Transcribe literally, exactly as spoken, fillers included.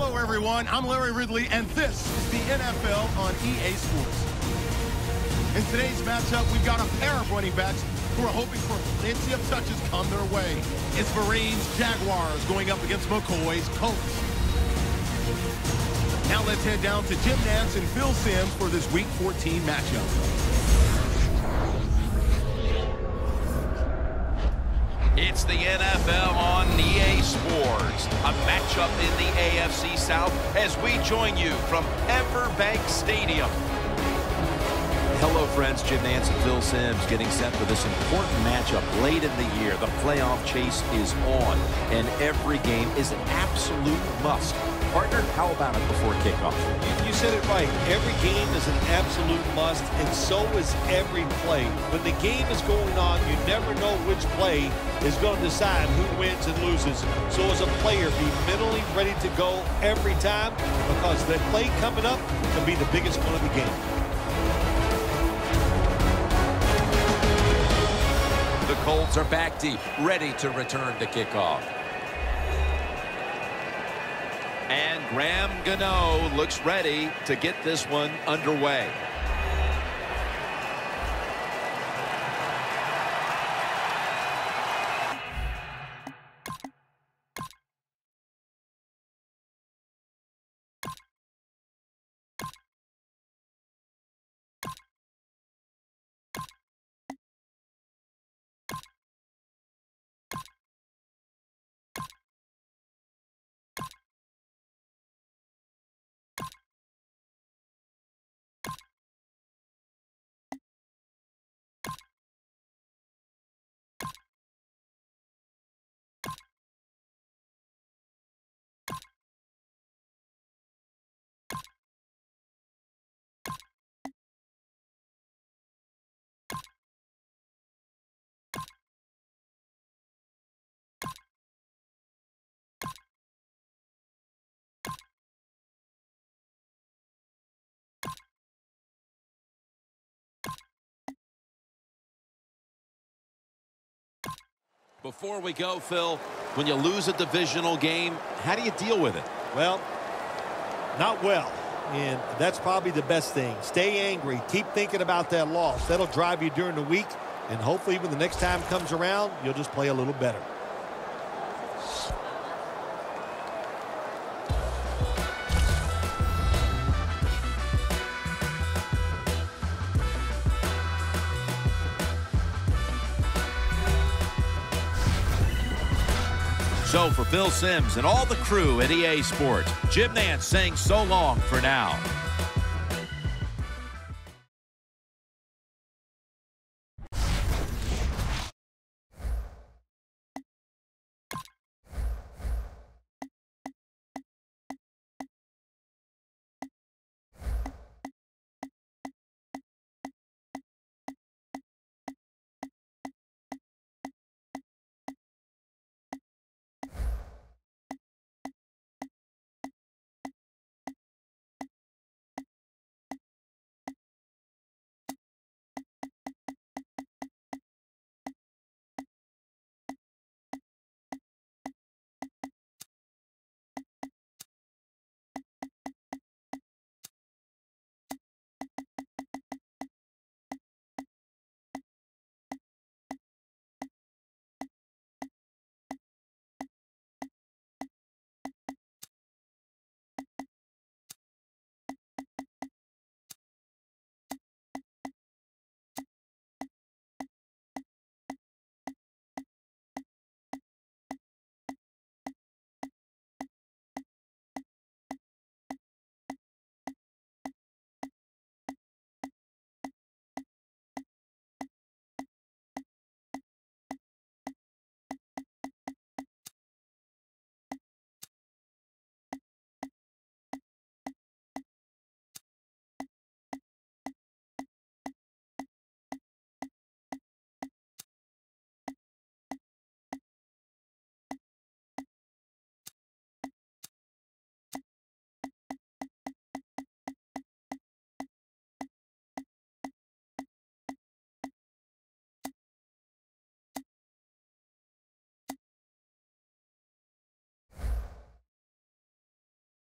Hello, everyone. I'm Larry Ridley, and this is the N F L on E A Sports. In today's matchup, we've got a pair of running backs who are hoping for plenty of touches come their way. It's Marine's Jaguars going up against McCoy's Colts. Now let's head down to Jim Nantz and Phil Simms for this Week fourteen matchup. It's the N F L on E A Sports, a matchup in the A F C South as we join you from Everbank Stadium. Hello, friends. Jim Nantz and Phil Simms getting set for this important matchup late in the year. The playoff chase is on, and every game is an absolute must. Partner, how about it before kickoff? You, you said it right. Every game is an absolute must, and so is every play. When the game is going on, you never know which play is going to decide who wins and loses. So as a player, be mentally ready to go every time, because the play coming up can be the biggest one of the game. The Colts are back deep, ready to return to kickoff. And Graham Gano looks ready to get this one underway. Before we go, Phil, when you lose a divisional game, how do you deal with it? Well, not well. And that's probably the best thing. Stay angry. Keep thinking about that loss. That'll drive you during the week. And hopefully when the next time comes around, you'll just play a little better. So for Phil Simms and all the crew at E A Sports, Jim Nantz saying so long for now.